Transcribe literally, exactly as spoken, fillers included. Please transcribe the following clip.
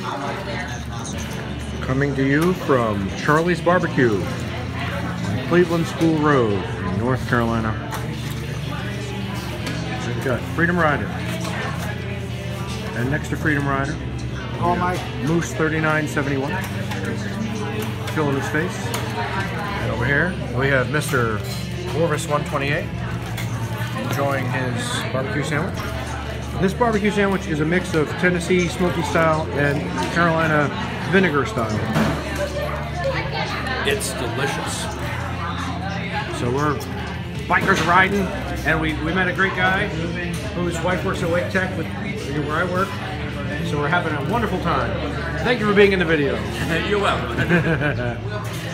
Coming to you from Charlie's Barbecue on Cleveland School Road in North Carolina. We've got Freedom Rider. And next to Freedom Rider, Oh my. Moose thirty-nine seventy-one. Filling his face. And over here, we have Mister Orvis one twenty-eight enjoying his barbecue sandwich. This barbecue sandwich is a mix of Tennessee smoky style and Carolina vinegar style. It's delicious. So we're bikers riding, and we, we met a great guy whose wife works at Wake Tech, with where I work. So we're having a wonderful time. Thank you for being in the video. You're welcome.